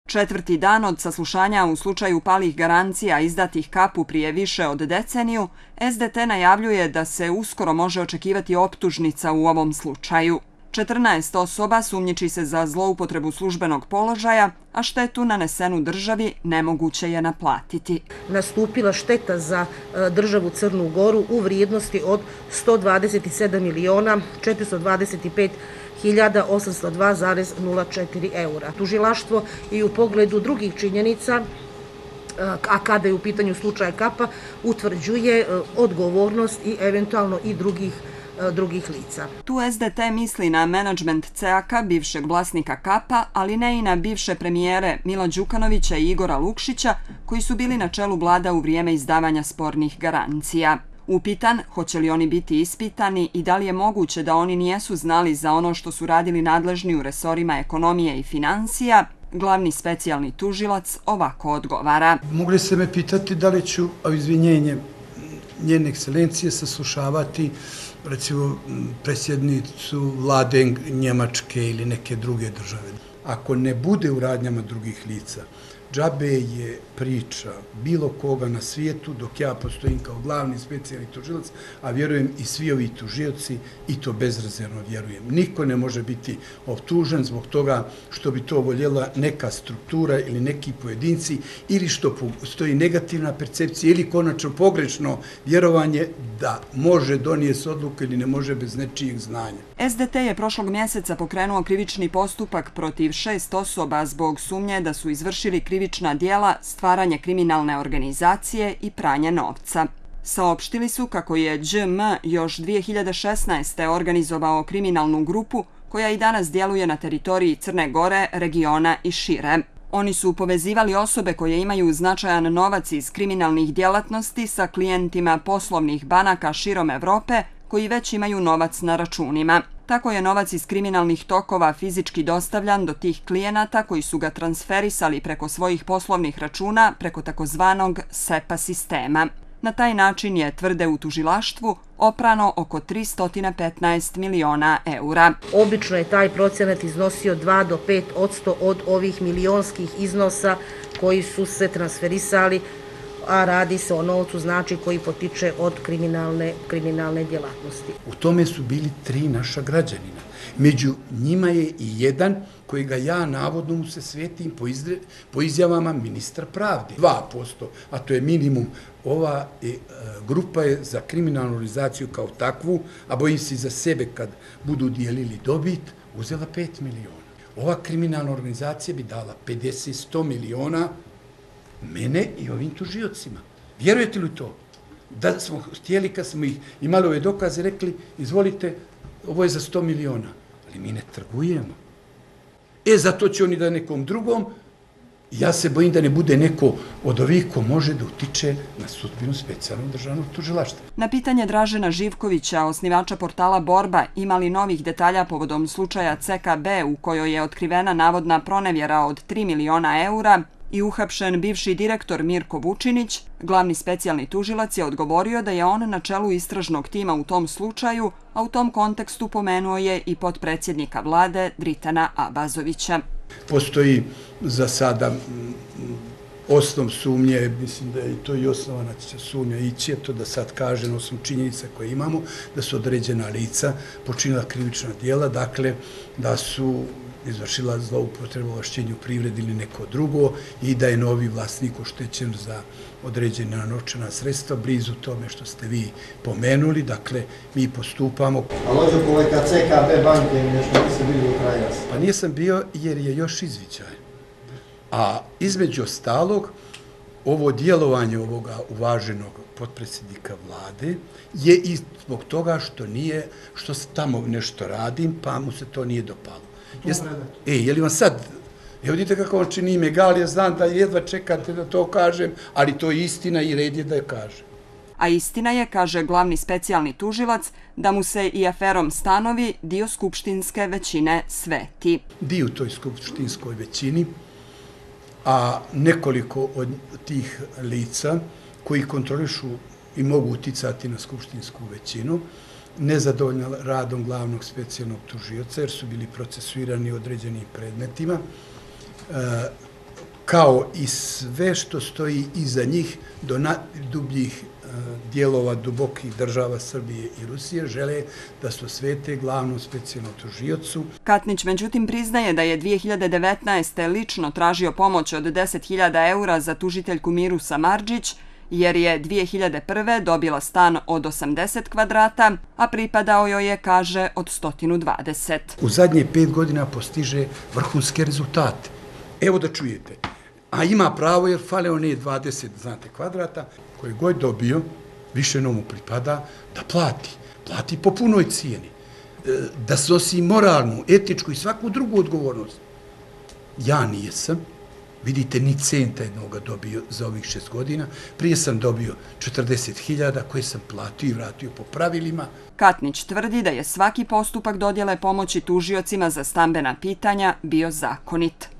Četvrti dan od saslušanja u slučaju palih garancija izdatih KAP-u prije više od deceniju, SDT najavljuje da se uskoro može očekivati optužnica u ovom slučaju. 14 osoba sumnjiči se za zloupotrebu službenog položaja, a štetu nanesenu državi nemoguće je naplatiti. Nastupila šteta za državu Crnu Goru u vrijednosti od 127.425.802,04 eura. Tužilaštvo i u pogledu drugih činjenica, a kada je u pitanju slučaj KAP-a, utvrđuje odgovornost i eventualno i drugih lica. Tu SDT misli na menadžment CEAK-a, bivšeg vlasnika KAP-a, ali ne i na bivše premijere Mila Đukanovića i Igora Lukšića, koji su bili na čelu vlada u vrijeme izdavanja spornih garancija. Upitan hoće li oni biti ispitani i da li je moguće da oni nijesu znali za ono što su radili nadležni u resorima ekonomije i financija, glavni specijalni tužilac ovako odgovara. Mogli ste me pitati da li ću izvinjenje njene ekscelencije saslušavati recimo predsjednicu vlade Njemačke ili neke druge države. Ako ne bude u radnjama drugih lica, džabe je priča bilo koga na svijetu dok ja postojim kao glavni specijalni tužilac, a vjerujem i svi ovi tužioci i to bezrezervno vjerujem. Niko ne može biti optužen zbog toga što bi to voljela neka struktura ili neki pojedinci ili što postoji negativna percepcija ili konačno pogrešno vjerovanje da može donijeti odluku ili ne može bez nečijeg znanja. SDT je prošlog mjeseca pokrenuo krivični postupak protiv 6 osoba zbog sumnje da su izvršili krivična djela stvaranje kriminalne organizacije i pranje novca. Saopštili su kako je ĐM još 2016. organizovao kriminalnu grupu koja i danas djeluje na teritoriji Crne Gore, regiona i šire. Oni su povezivali osobe koje imaju značajan novac iz kriminalnih djelatnosti sa klijentima poslovnih banaka širom Evrope koji već imaju novac na računima. Tako je novac iz kriminalnih tokova fizički dostavljan do tih klijenata koji su ga transferisali preko svojih poslovnih računa preko takozvanog SEPA sistema. Na taj način je, tvrde u tužilaštvu, oprano oko 315 miliona eura. Obično je taj procenat iznosio 2 do 5% od ovih milionskih iznosa koji su se transferisali, a radi se o novcu znači koji potiče od kriminalne djelatnosti. U tome su bili 3 naša građanina. Među njima je i jedan kojega ja navodno mu se svetim po izjavama ministra pravde. 2%, a to je minimum. Ova grupa je za kriminalnu organizaciju kao takvu, a bojim se i za sebe kad budu dijelili dobit, uzela 5 miliona. Ova kriminalna organizacija bi dala 50-100 miliona mene i ovim tužiocima. Vjerujete li to? Da smo htjeli, kad smo imali ove dokaze, rekli, izvolite, ovo je za 100 miliona. Ali mi ne trgujemo. Zato će oni da nekom drugom. Ja se bojim da ne bude neko od ovih ko može da utiče na sudbinu specijalnog državnog tužilaštva. Na pitanje Dražena Živkovića, osnivača portala Borba, ima li novih detalja povodom slučaja CKB u kojoj je otkrivena navodna pronevjera od 3 miliona eura i uhapšen bivši direktor Mirko Vučinić, glavni specijalni tužilac je odgovorio da je on na čelu istražnog tima u tom slučaju, a u tom kontekstu pomenuo je i potpredsjednika vlade Dritana Abazovića. Postoji za sada osnov sumnje, mislim da je to i osnovana sumnja ići, to da sad kažem, osnov činjenica koje imamo, da su određena lica počinila krivična djela, dakle da su izvršila zloupotrebu ovlašćenja u privredi ili neko drugo i da je novi vlasnik oštećen za određena novčana sredstva, blizu tome što ste vi pomenuli, dakle mi postupamo. A lođo kolega CKB banke ili nešto nisi bili u kraju? Pa nisam bio jer je još izviđaj. A između ostalog, ovo djelovanje ovoga uvaženog potpredsjednika vlade je i zbog toga što tamo nešto radim, pa mu se to nije dopalo. Je li vam sad, vidite kako vam čini ime Galija, znam da jedva čekate da to kažem, ali to je istina i red je da je kažem. A istina je, kaže glavni specijalni tužilac, da mu se i aferom stanovi dio skupštinske većine sveti. Dio u toj skupštinskoj većini, a nekoliko od tih lica koji kontrolišu i mogu uticati na skupštinsku većinu, nezadovoljna radom glavnog specijalnog tužioca, jer su bili procesuirani određenim predmetima, kao i sve što stoji iza njih do najdubljih dijelova dubokih država Srbije i Rusije, žele da se osvete glavnom specijalnom tužiocu. Katnić međutim priznaje da je 2019. lično tražio pomoć od 10.000 eura za tužiteljku Miru Samardžić, jer je 2001. dobila stan od 80 kvadrata, a pripadao joj je, kaže, od 120. U zadnje 5 godina postiže vrhunske rezultate. Evo da čujete. A ima pravo jer fale one 20, znate, kvadrata, koje god dobio, više mu pripada da plati. Plati po punoj cijeni. Da snosi moralnu, etičku i svaku drugu odgovornost. Ja nijesam. Vidite, ni centa jednoga dobio za ovih 6 godina. Prije sam dobio 40.000 koje sam platio i vratio po pravilima. Katnić tvrdi da je svaki postupak dodjele pomoći tužiocima za stambena pitanja bio zakonit.